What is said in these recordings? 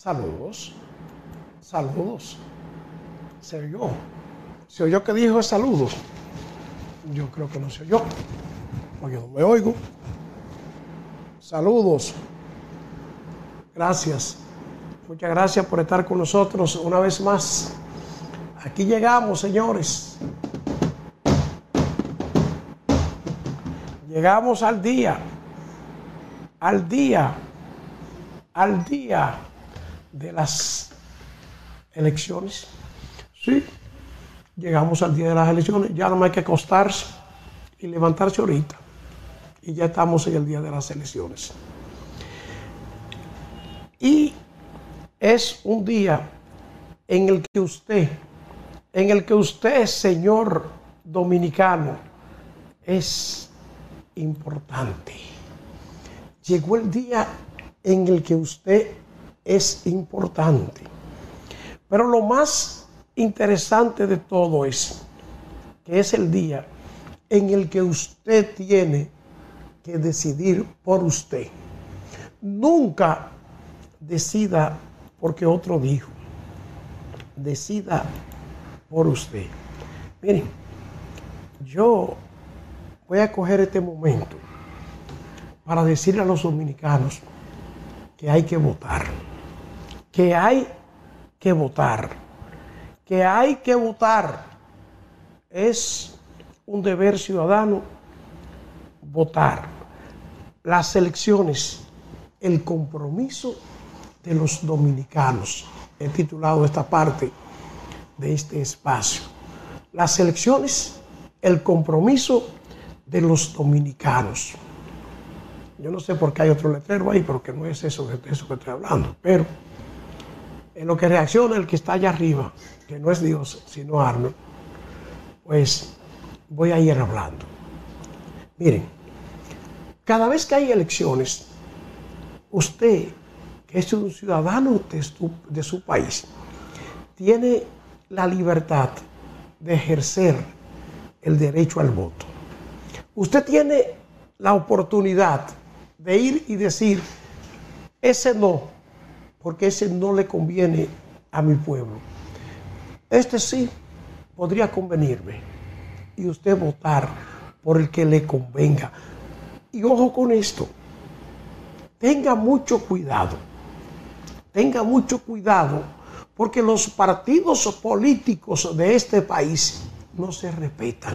Saludos. Saludos. Se oyó. Se oyó que dijo saludos. Yo creo que no se oyó, porque no me oigo. Saludos. Gracias. Muchas gracias por estar con nosotros una vez más. Aquí llegamos, señores. Llegamos al día de las elecciones. Sí, llegamos al día de las elecciones. Ya no hay que acostarse y levantarse ahorita. Y ya estamos en el día de las elecciones. Y es un día en el que usted, señor dominicano, es importante. Llegó el día en el que usted es importante. Pero lo más interesante de todo es que es el día en el que usted tiene que decidir por usted. Nunca decida porque otro dijo. Decida por usted. Miren, yo voy a coger este momento para decirle a los dominicanos que hay que votar. Que hay que votar. Que hay que votar. Es un deber ciudadano votar. Las elecciones, el compromiso de los dominicanos. He titulado esta parte de este espacio. Las elecciones, el compromiso de los dominicanos. Yo no sé por qué hay otro letrero ahí, pero que no es eso que estoy hablando. Pero en lo que reacciona el que está allá arriba, que no es Dios, sino Arnold, pues voy a ir hablando. Miren, cada vez que hay elecciones, usted, que es un ciudadano de su país, tiene la libertad de ejercer el derecho al voto. Usted tiene la oportunidad de ir y decir, ese no, porque ese no le conviene a mi pueblo. Este sí podría convenirme. Y usted votar por el que le convenga. Y ojo con esto, tenga mucho cuidado. Tenga mucho cuidado, porque los partidos políticos de este país no se respetan.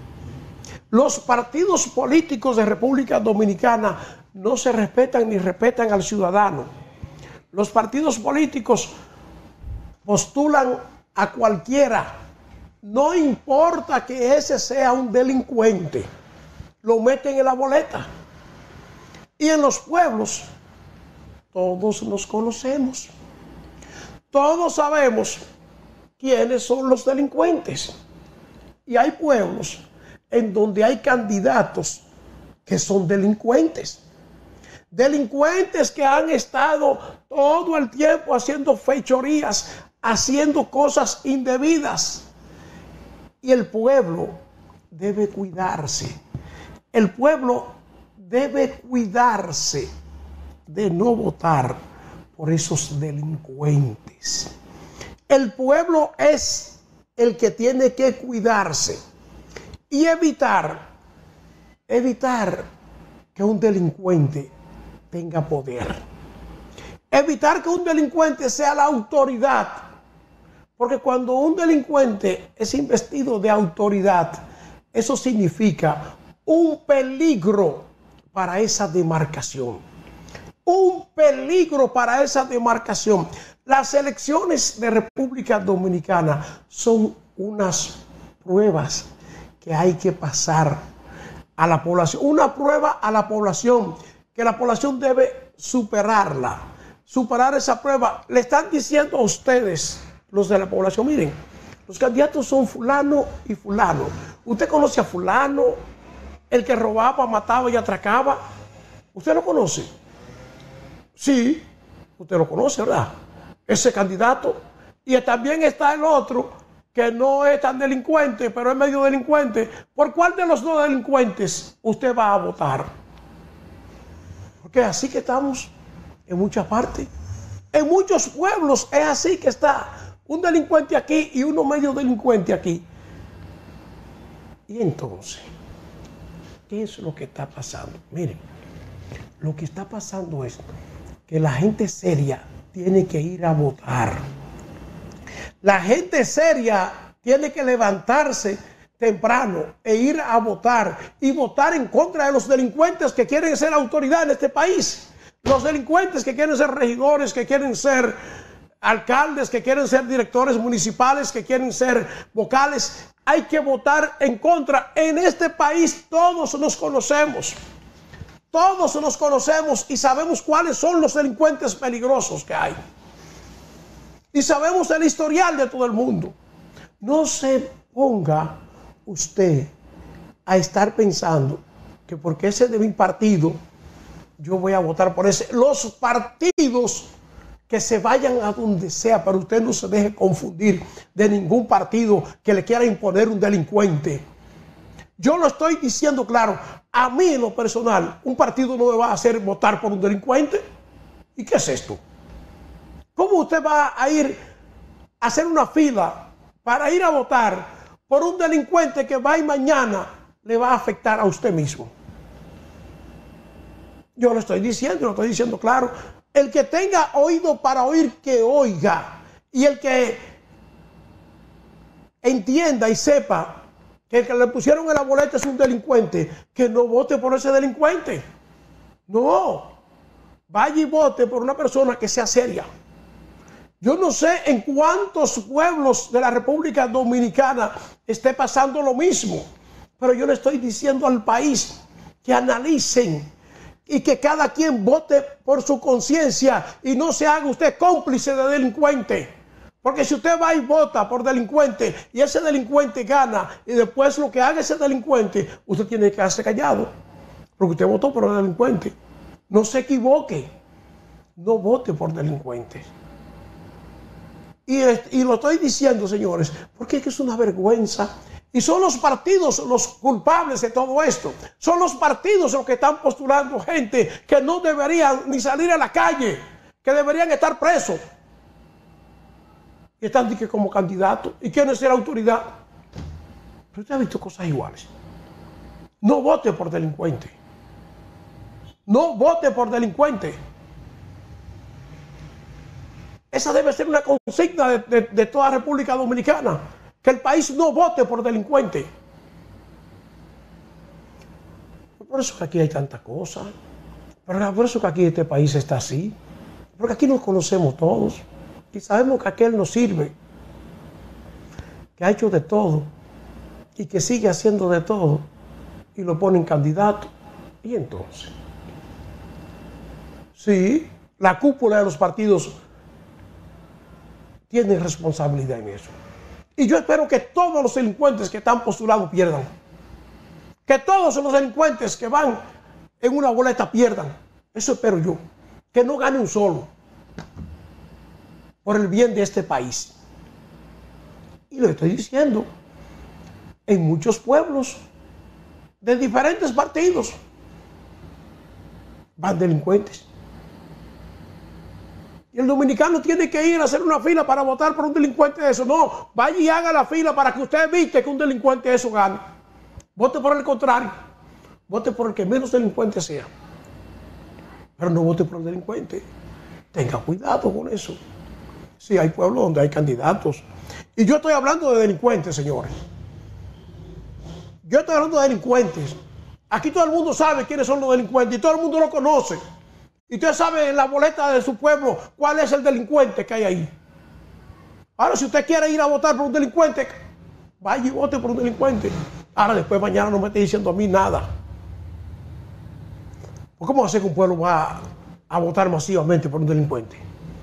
Los partidos políticos de República Dominicana no se respetan ni respetan al ciudadano. Los partidos políticos postulan a cualquiera. No importa que ese sea un delincuente. Lo meten en la boleta. Y en los pueblos, todos nos conocemos. Todos sabemos quiénes son los delincuentes. Y hay pueblos en donde hay candidatos que son delincuentes. Delincuentes que han estado todo el tiempo haciendo fechorías, haciendo cosas indebidas. Y el pueblo debe cuidarse. El pueblo debe cuidarse de no votar por esos delincuentes. El pueblo es el que tiene que cuidarse y evitar que un delincuente tenga poder. Evitar que un delincuente sea la autoridad. Porque cuando un delincuente es investido de autoridad, eso significa un peligro para esa demarcación. Un peligro para esa demarcación. Las elecciones de República Dominicana son unas pruebas que hay que pasar a la población. Una prueba a la población, que la población debe superarla. Superar esa prueba. Le están diciendo a ustedes, los de la población, miren, los candidatos son fulano y fulano. Usted conoce a fulano, el que robaba, mataba y atracaba. ¿Usted lo conoce? Sí, usted lo conoce, ¿verdad? Ese candidato. Y también está el otro que no es tan delincuente, pero es medio delincuente. ¿Por cuál de los dos delincuentes usted va a votar? Porque así que estamos en muchas partes. En muchos pueblos es así, que está un delincuente aquí y uno medio delincuente aquí. Y entonces, ¿qué es lo que está pasando? Miren, lo que está pasando es que la gente seria tiene que ir a votar. La gente seria tiene que levantarse temprano e ir a votar y votar en contra de los delincuentes que quieren ser autoridad en este país. Los delincuentes que quieren ser regidores, que quieren ser alcaldes, que quieren ser directores municipales, que quieren ser vocales. Hay que votar en contra. En este país todos nos conocemos. Todos nos conocemos y sabemos cuáles son los delincuentes peligrosos que hay. Y sabemos el historial de todo el mundo. No se ponga usted a estar pensando que porque ese es de mi partido, yo voy a votar por ese. Los partidos que se vayan a donde sea, pero usted no se deje confundir de ningún partido que le quiera imponer un delincuente. Yo lo estoy diciendo claro. A mí en lo personal, un partido no me va a hacer votar por un delincuente. ¿Y qué es esto? ¿Cómo usted va a ir a hacer una fila para ir a votar por un delincuente que va y mañana le va a afectar a usted mismo? Yo lo estoy diciendo claro. El que tenga oído para oír, que oiga. Y el que entienda y sepa que el que le pusieron en la boleta es un delincuente, que no vote por ese delincuente. No. Vaya y vote por una persona que sea seria. Yo no sé en cuántos pueblos de la República Dominicana esté pasando lo mismo, pero yo le estoy diciendo al país que analicen y que cada quien vote por su conciencia y no se haga usted cómplice de delincuente. Porque si usted va y vota por delincuente y ese delincuente gana y después lo que haga ese delincuente, usted tiene que quedarse callado porque usted votó por el delincuente. No se equivoque, no vote por delincuentes. Y lo estoy diciendo, señores, porque es que es una vergüenza. Y son los partidos los culpables de todo esto. Son los partidos los que están postulando gente que no deberían ni salir a la calle, que deberían estar presos. Y están como candidatos. ¿Y quién es la autoridad? Pero usted ha visto cosas iguales. No vote por delincuente. No vote por delincuente. Esa debe ser una consigna de toda República Dominicana. Que el país no vote por delincuente. Por eso que aquí hay tanta cosa. Por eso que aquí este país está así. Porque aquí nos conocemos todos. Y sabemos que aquel nos sirve. Que ha hecho de todo. Y que sigue haciendo de todo. Y lo ponen candidato. Y entonces. Sí, la cúpula de los partidos tiene responsabilidad en eso. Y yo espero que todos los delincuentes que están postulados pierdan. Que todos los delincuentes que van en una boleta pierdan. Eso espero yo. Que no gane un solo. Por el bien de este país. Y lo estoy diciendo. En muchos pueblos de diferentes partidos van delincuentes. Y el dominicano tiene que ir a hacer una fila para votar por un delincuente de eso. No, vaya y haga la fila para que usted evite que un delincuente de eso gane. Vote por el contrario. Vote por el que menos delincuente sea. Pero no vote por el delincuente. Tenga cuidado con eso. Sí, hay pueblos donde hay candidatos. Y yo estoy hablando de delincuentes, señores. Yo estoy hablando de delincuentes. Aquí todo el mundo sabe quiénes son los delincuentes y todo el mundo lo conoce. Y usted sabe en la boleta de su pueblo cuál es el delincuente que hay ahí. Ahora, si usted quiere ir a votar por un delincuente, vaya y vote por un delincuente. Ahora, después mañana no me esté diciendo a mí nada. ¿Pues cómo hace que un pueblo va a votar masivamente por un delincuente?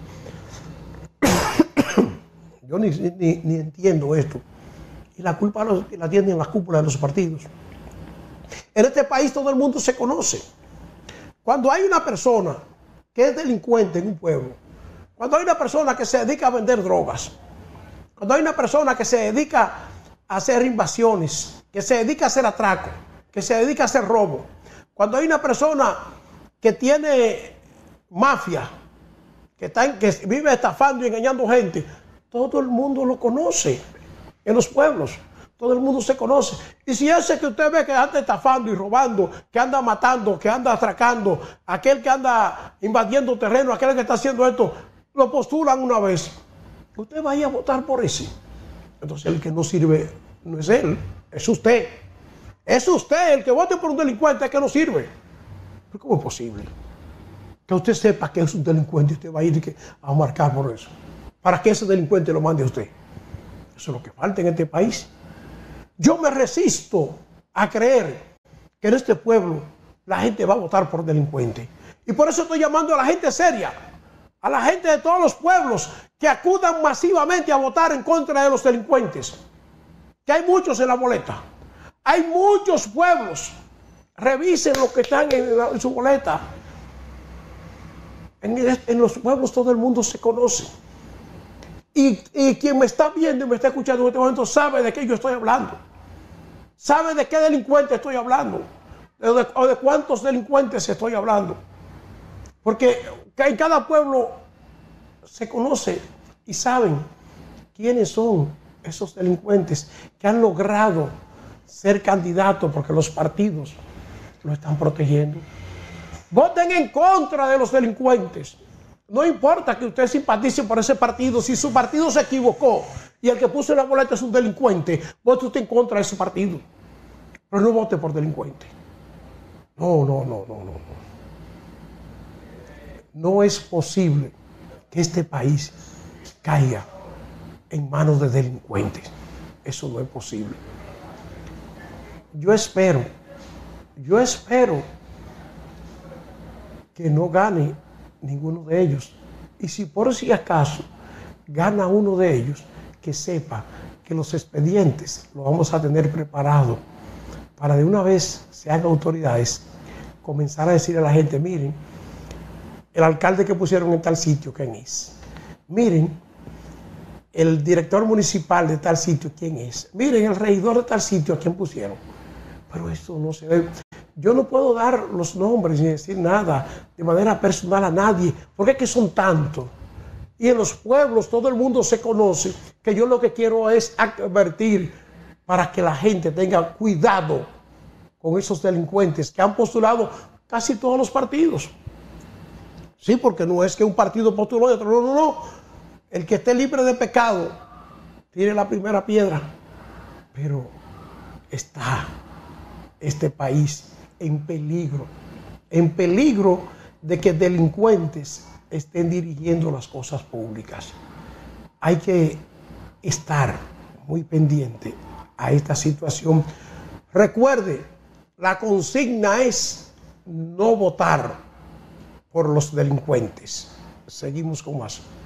Yo ni entiendo esto. Y la culpa la tienen las cúpulas de los partidos. En este país todo el mundo se conoce. Cuando hay una persona que es delincuente en un pueblo, cuando hay una persona que se dedica a vender drogas, cuando hay una persona que se dedica a hacer invasiones, que se dedica a hacer atraco, que se dedica a hacer robo, cuando hay una persona que tiene mafia, que vive estafando y engañando gente, todo el mundo lo conoce en los pueblos. Todo el mundo se conoce. Y si ese que usted ve que anda estafando y robando, que anda matando, que anda atracando, aquel que anda invadiendo terreno, aquel que está haciendo esto, lo postulan una vez, usted vaya a votar por ese. Entonces el que no sirve no es él, es usted. Es usted el que vote por un delincuente que no sirve. ¿Pero cómo es posible que usted sepa que es un delincuente y usted va a ir a marcar por eso? Para que ese delincuente lo mande a usted. Eso es lo que falta en este país. Yo me resisto a creer que en este pueblo la gente va a votar por delincuentes. Y por eso estoy llamando a la gente seria, a la gente de todos los pueblos, que acudan masivamente a votar en contra de los delincuentes. Que hay muchos en la boleta. Hay muchos pueblos. Revisen lo que están en su boleta. En los pueblos todo el mundo se conoce. Y quien me está viendo y me está escuchando en este momento sabe de qué yo estoy hablando. Sabe de qué delincuente estoy hablando. O de cuántos delincuentes estoy hablando. Porque en cada pueblo se conoce y saben quiénes son esos delincuentes que han logrado ser candidatos porque los partidos lo están protegiendo. Voten en contra de los delincuentes. No importa que usted simpatice por ese partido, si su partido se equivocó y el que puso en la boleta es un delincuente, vote usted en contra de ese partido. Pero no vote por delincuente. No. No es posible que este país caiga en manos de delincuentes. Eso no es posible. Yo espero que no gane ninguno de ellos. Y si por si acaso gana uno de ellos, que sepa que los expedientes los vamos a tener preparados para de una vez sean autoridades comenzar a decir a la gente, miren, el alcalde que pusieron en tal sitio, ¿quién es? Miren, el director municipal de tal sitio, ¿quién es? Miren, el regidor de tal sitio, ¿a quién pusieron? Pero esto no se ve. Yo no puedo dar los nombres ni decir nada de manera personal a nadie, porque es que son tantos. Y en los pueblos todo el mundo se conoce, que yo lo que quiero es advertir para que la gente tenga cuidado con esos delincuentes que han postulado casi todos los partidos. Sí, porque no es que un partido postuló y otro no. El que esté libre de pecado tire la primera piedra. Pero está este país en peligro de que delincuentes estén dirigiendo las cosas públicas. Hay que estar muy pendiente a esta situación. Recuerde, la consigna es no votar por los delincuentes. Seguimos con más.